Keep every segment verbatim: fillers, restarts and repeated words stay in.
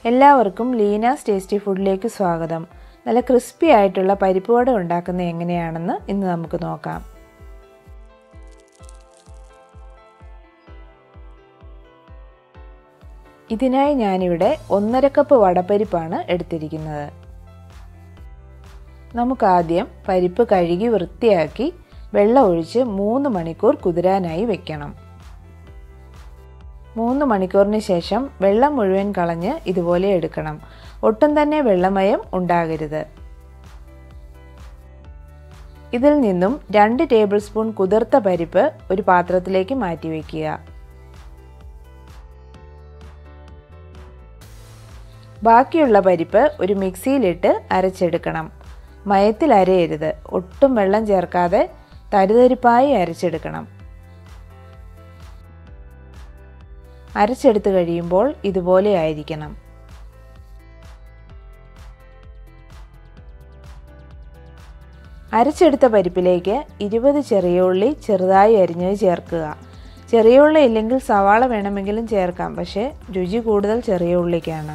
എല്ലാവർക്കും ലീനാസ് ടേസ്റ്റി ഫുഡിലേക്ക് സ്വാഗതം. നല്ല ക്രിസ്പി ആയിട്ടുള്ള പരിപ്പ് വട ഉണ്ടാക്കുന്നത് എങ്ങനെയാണെന്ന് ഇന്ന് നമുക്ക് നോക്കാം. ഇതിനായി ഞാനിവിടെ ഒന്നര കപ്പ് വടപ്പരിപ്പാണ് എടുത്തിരിക്കുന്നത്. നമുക്കാദ്യം പരിപ്പ് കഴുകി വൃത്തിയാക്കി വെള്ളം ഒഴിച്ച് മൂന്ന് മണിക്കൂർ കുതിരാനായി വെക്കണം. മൂന്ന് മണിക്കൂറിന് ശേഷം വെള്ളം മുഴുവൻ കളഞ്ഞ് ഇതുപോലെ എടുക്കണം. ഒട്ടും തന്നെ വെള്ളമയം ഉണ്ടാകരുത്. ഇതിൽ നിന്നും രണ്ട് ടേബിൾ സ്പൂൺ കുതിർത്ത പരിപ്പ് ഒരു പാത്രത്തിലേക്ക് മാറ്റി വയ്ക്കുക. ബാക്കിയുള്ള പരിപ്പ് ഒരു മിക്സിയിലിട്ട് അരച്ചെടുക്കണം. മയത്തിൽ അരയരുത്. ഒട്ടും വെള്ളം ചേർക്കാതെ തരിതരിപ്പായി അരച്ചെടുക്കണം. അരച്ചെടുത്ത് കഴിയുമ്പോൾ ഇതുപോലെ ആയിരിക്കണം. അരച്ചെടുത്ത പരിപ്പിലേക്ക് ഇരുപത് ചെറിയ ഉള്ളി ചെറുതായി അരിഞ്ഞത് ചേർക്കുക. ചെറിയ ഉള്ളി ഇല്ലെങ്കിൽ സവാള വേണമെങ്കിലും ചേർക്കാം, പക്ഷേ രുചി കൂടുതൽ ചെറിയ ഉള്ളിക്കാണ്.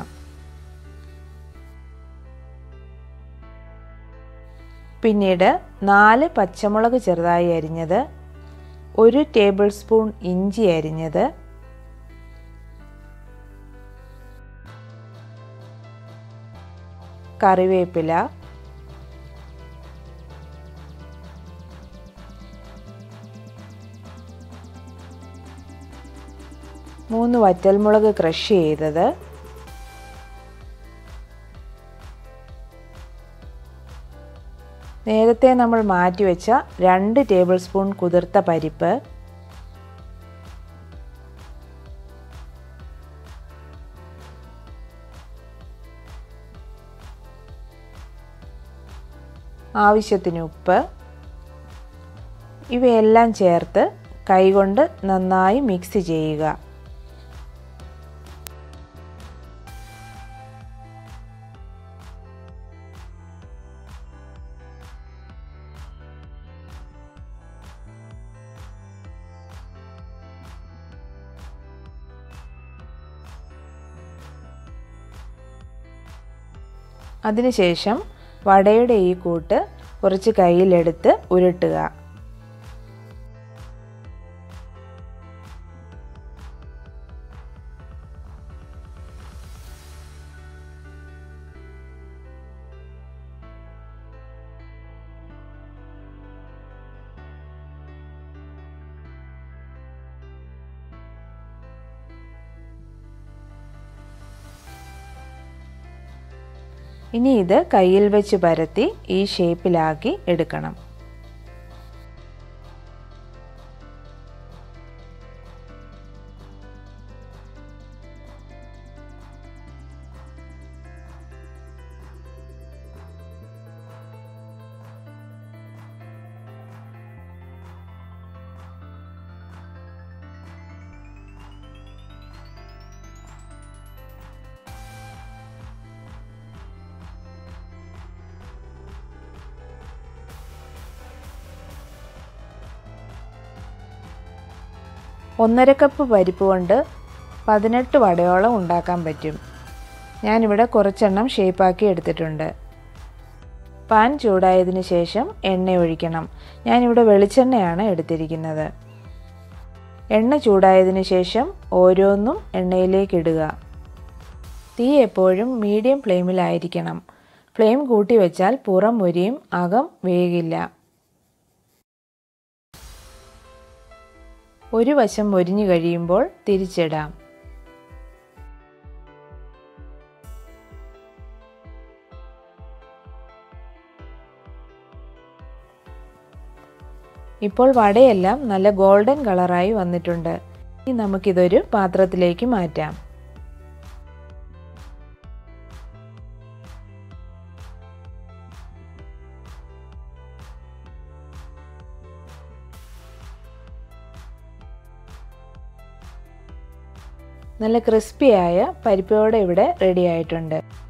പിന്നീട് നാല് പച്ചമുളക് ചെറുതായി അരിഞ്ഞത്, ഒരു ടേബിൾ സ്പൂൺ ഇഞ്ചി അരിഞ്ഞത്, കറിവേപ്പില, മൂന്ന് വറ്റൽമുളക് ക്രഷ് ചെയ്തത്, നേരത്തെ നമ്മൾ മാറ്റിവെച്ച രണ്ട് ടേബിൾ സ്പൂൺ കുതിർത്ത പരിപ്പ്, ആവശ്യത്തിന് ഉപ്പ്, ഇവയെല്ലാം ചേർത്ത് കൈകൊണ്ട് നന്നായി മിക്സ് ചെയ്യുക. അതിനുശേഷം വടയുടെ ഈ കൂട്ട് കുറച്ച് കയ്യിലെടുത്ത് ഉരുട്ടുക. ഇനി ഇത് കയ്യിൽ വെച്ച് പരത്തി ഈ ഷേപ്പിലാക്കി എടുക്കണം. ഒന്നര കപ്പ് പരിപ്പ് കൊണ്ട് പതിനെട്ട് വടയോളം ഉണ്ടാക്കാൻ പറ്റും. ഞാനിവിടെ കുറച്ചെണ്ണം ഷേപ്പാക്കി എടുത്തിട്ടുണ്ട്. പാൻ ചൂടായതിനു ശേഷം എണ്ണ ഒഴിക്കണം. ഞാനിവിടെ വെളിച്ചെണ്ണയാണ് എടുത്തിരിക്കുന്നത്. എണ്ണ ചൂടായതിനു ശേഷം ഓരോന്നും എണ്ണയിലേക്ക് ഇടുക. തീ എപ്പോഴും മീഡിയം ഫ്ലെയിമിലായിരിക്കണം. ഫ്ലെയിം കൂട്ടി വെച്ചാൽ പുറം മൊരിയും അകം വേകില്ല. ഒരു വശം മൊരിഞ്ഞു കഴിയുമ്പോൾ തിരിച്ചിടാം. ഇപ്പോൾ വടയെല്ലാം നല്ല ഗോൾഡൻ കളറായി വന്നിട്ടുണ്ട്. ഇനി നമുക്കിതൊരു പാത്രത്തിലേക്ക് മാറ്റാം. നല്ല ക്രിസ്പിയായ പരിപ്പ് വട ഇവിടെ റെഡി ആയിട്ടുണ്ട്.